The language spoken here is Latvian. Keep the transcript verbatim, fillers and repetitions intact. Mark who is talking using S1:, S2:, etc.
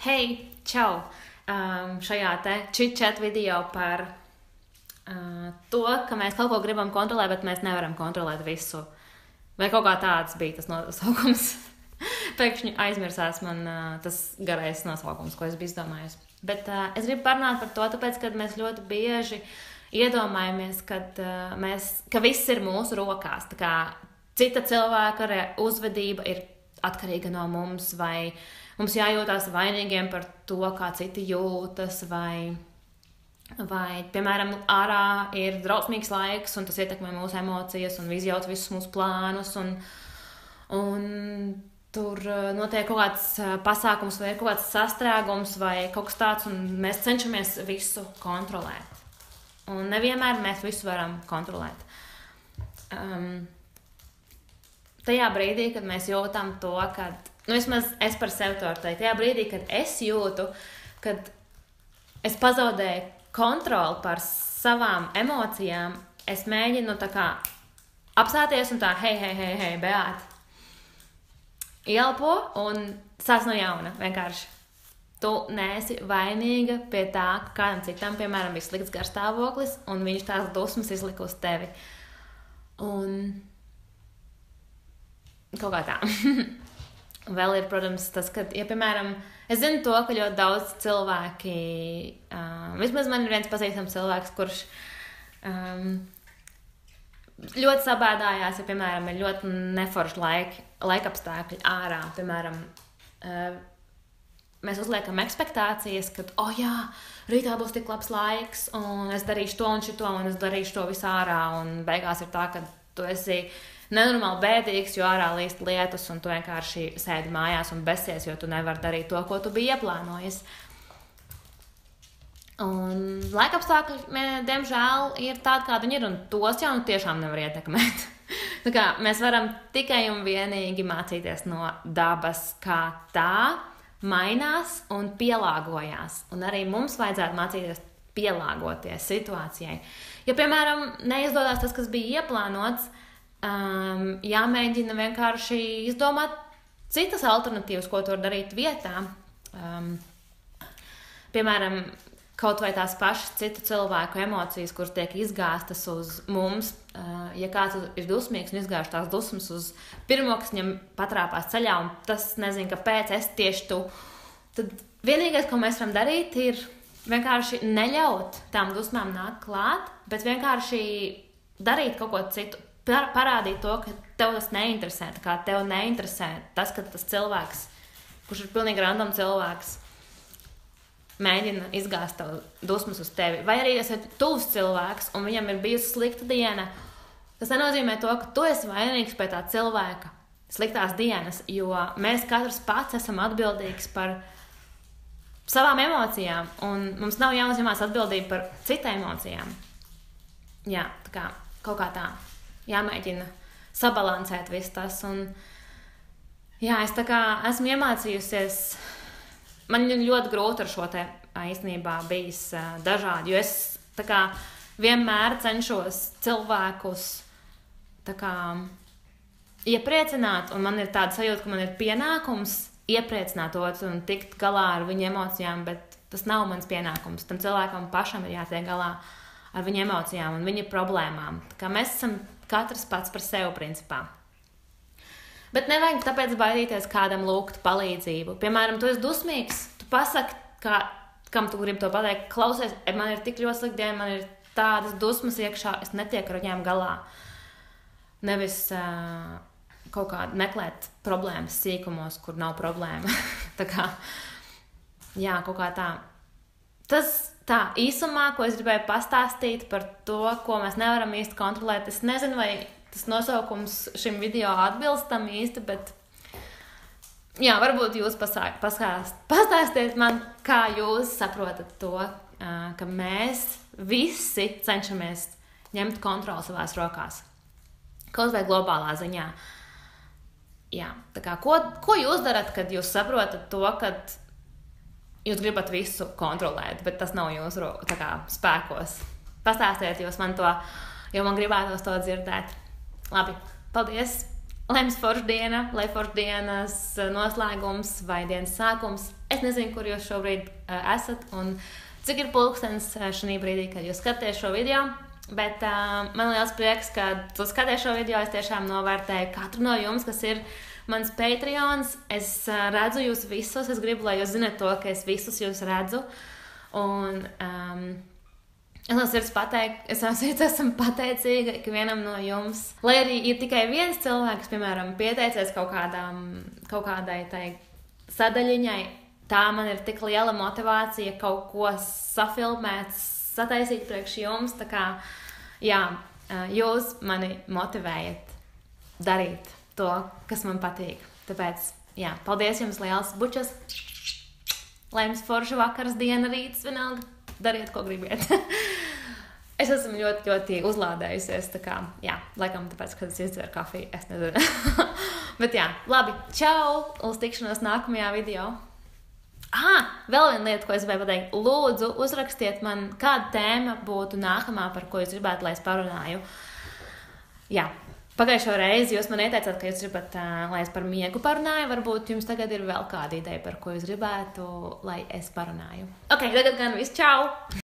S1: Hei, čau! Um, šajā te chit-chat video par uh, to, ka mēs kaut ko gribam kontrolēt, bet mēs nevaram kontrolēt visu. Vai kaut kā tāds bija tas nosaukums. Pēkšņi aizmirsās man uh, tas garais nosaukums, ko es biju izdomājusi. Bet uh, es gribu parunāt par to, tāpēc, ka mēs ļoti bieži iedomājamies, kad, uh, mēs, ka viss ir mūsu rokās. Tā kā cita cilvēka uzvedība ir atkarīga no mums, vai mums jājūtās vainīgiem par to, kā citi jūtas, vai, vai, piemēram, ārā ir drausmīgs laiks, un tas ietekmē mūsu emocijas, un izjauc visus mūsu plānus, un, un tur notiek kaut kāds pasākums, vai kaut kāds sastrēgums, vai kaut kas tāds, un mēs cenšamies visu kontrolēt. Un nevienmēr mēs visu varam kontrolēt. Um, tajā brīdī, kad mēs jūtam to, kad Nu, vismaz es par sevi to varu teikt. Tajā brīdī, kad es jūtu, kad es pazaudēju kontroli pār savām emocijām, es mēģinu tā kā apstāties un tā, hei, hei, hei, hei, Beāta. Ielpo un sāc no jauna, vienkārši. Tu neesi vainīga pie tā, ka kādam citam, piemēram, ir slikts garstāvoklis, un viņš tās dusmas izlika uz tevi. Un kaut kā tā. Vēl ir, protams, tas, ka, ja, piemēram, es zinu to, ka ļoti daudz cilvēki, uh, vismaz man ir viens pazīstams cilvēks, kurš um, ļoti sabēdājās, ja, piemēram, ir ļoti neforši laiki, laikapstākļi ārā, piemēram, uh, mēs uzliekam ekspektācijas, ka, oh jā, rītā būs tik labs laiks, un es darīšu to un šito, un es darīšu to visu ārā, un beigās ir tā, ka tu esi nenormāli bēdīgs, jo ārā līst lietus, un tu vienkārši sēdi mājās un besies, jo tu nevari darīt to, ko tu biji ieplānojis. Un laikapstākļi, diemžēl, ir tādi, kādi viņi ir, un tos jau nu tiešām nevar ietekmēt. Tā kā mēs varam tikai un vienīgi mācīties no dabas, kā tā mainās un pielāgojās. Un arī mums vajadzētu mācīties pielāgoties situācijai. Ja, piemēram, neizdodas tas, kas bija ieplānots, Um, jāmēģina vienkārši izdomāt citas alternatīvas, ko tu vari darīt vietā. Um, piemēram, kaut vai tās pašas citu cilvēku emocijas, kuras tiek izgāstas uz mums. Uh, ja kāds ir dusmīgs un izgāž tās dusmas uz pirmo, kas viņam patrāpās ceļā, un tas nezinu, kāpēc es tieši tu, tad vienīgais, ko mēs varam darīt, ir vienkārši neļaut tām dusmām nākt klāt, bet vienkārši darīt kaut ko citu. Parādīt to, ka tev tas neinteresē, tā kā tev neinteresē tas, ka tas cilvēks, kurš ir pilnīgi random cilvēks, mēģina izgāzt tev dusmas uz tevi. Vai arī es esmu tuvs cilvēks, un viņam ir bijusi slikta diena. Tas nenozīmē to, ka tu esi vainīgs pie tā cilvēka sliktās dienas, jo mēs katrs pats esam atbildīgs par savām emocijām, un mums nav jāuzņemās atbildība par citām emocijām. Jā, tā kā kaut kā tā. Jāmēģina sabalansēt visu tas, un jā, es tā kā esmu iemācījusies, man ļoti grūti ar šo te īstenībā bijis uh, dažādi, jo es tā kā vienmēr cenšos cilvēkus tā kā iepriecināt, un man ir tāda sajūta, ka man ir pienākums iepriecināt otru un tikt galā ar viņu emocijām, bet tas nav mans pienākums, tam cilvēkam pašam ir jātiek galā ar viņu emocijām un viņa problēmām. Tā kā mēs esam katrs pats par sevi, principā. Bet nevajag tāpēc baidīties kādam lūgt palīdzību. Piemēram, tu esi dusmīgs, tu pasaki, kā, kam tu gribi to pateikt, klausies, man ir tik ļoti slikti diena, man ir tādas dusmas iekšā, es netieku ar viņām galā. Nevis uh, kaut kā meklēt problēmas sīkumos, kur nav problēma. Tā kā, jā, kaut kā tā. Tas tā īsumā, ko es gribēju pastāstīt par to, ko mēs nevaram īsti kontrolēt. Es nezinu, vai tas nosaukums šim video atbilst tam īsti, bet jā, varbūt jūs pasāk, pasāst, pastāstiet man, kā jūs saprotat to, ka mēs visi cenšamies ņemt kontroli savās rokās. Kaut vai globālā ziņā. Jā, tā kā, ko, ko jūs darat, kad jūs saprotat to, kad jūs gribat visu kontrolēt, bet tas nav jūsu tā kā, spēkos. Pastāstiet jūs man to, jo man gribētos to dzirdēt. Labi, paldies! Lai jums forša diena, lai forša dienas noslēgums vai dienas sākums. Es nezinu, kur jūs šobrīd uh, esat un cik ir pulkstens šī brīdī, kad jūs skatāties šo video. Bet uh, man liels prieks, ka tu skaties šo video. Es tiešām novērtēju katru no jums, kas ir mans Patreons. Es uh, redzu jūs visus. Es gribu, lai jūs zināt to, ka es visus jūs redzu. Un um, es no sirds pateicu, es no sirds esmu pateicīga ikvienam no jums. Lai arī ir tikai viens cilvēks, piemēram, pieteicies kaut, kādām, kaut kādai tai sadaļiņai, tā man ir tik liela motivācija kaut ko safilmēt, sataisīt priekš jums. Tā kā, jā, jūs mani motivējat darīt to, kas man patīk. Tāpēc, jā, paldies jums liels bučas. Lai jums forša vakars, diena, rīts, vienalga. Dariet, ko gribiet. Es esmu ļoti, ļoti uzlādējusies, tā kā, jā, laikam tāpēc, kad es izdzeru kafiju, es nezinu. Bet jā, labi, čau, uz tikšanos nākamajā video. Ah, vēl viena lieta, ko es gribēju pateikt. Lūdzu, uzrakstiet man, kāda tēma būtu nākamā, par ko jūs gribētu, lai es parunāju. Jā, pagājušo reizi jūs man ieteicāt, ka jūs gribat, uh, lai es par miegu parunāju. Varbūt jums tagad ir vēl kāda ideja, par ko jūs gribētu, lai es parunāju. Ok, tagad gan viss, čau!